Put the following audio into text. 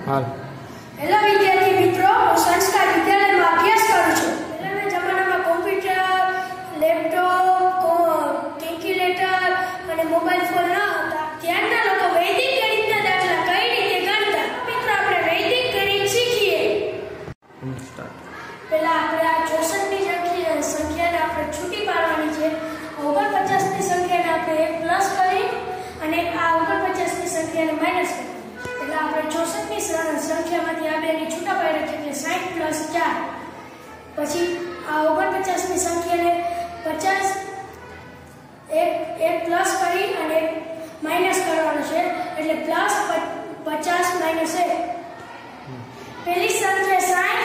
હાલ હેલો વિદ્યાર્થી મિત્રો, હું સંસ્કાર વિદ્યાલયમાં અભ્યાસ કરું છું. પહેલાના જમાનામાં કોમ્પ્યુટર, લેપટોપ, કેલ્ક્યુલેટર અને મોબાઈલ ફોન ન હતા. ત્યારના લોકો વૈદિક ગણિતના દાખલા કઈ રીતે ગણતા. મિત્રો, આપણે વૈદિક ગણિત શીખીએ. પહેલા આપણે આ 64ની સંખ્યાને આપણે છૂટી પાડવાની છે. 49ની સંખ્યાને આપણે 1 પ્લસ કરી અને આ 49ની સંખ્યાને માઈનસ કરી. પહેલા આપણે 64ની સંખ્યામાંથી આ બેને છૂટા પાડ્યા છે એટલે 60 પ્લસ 4. પછી આ 49ની સંખ્યાને 50 એક પ્લસ કરી અને માઈનસ કરવાનો છે એટલે પ્લસ 50 માઈનસ 1. પહેલી સંખ્યા 60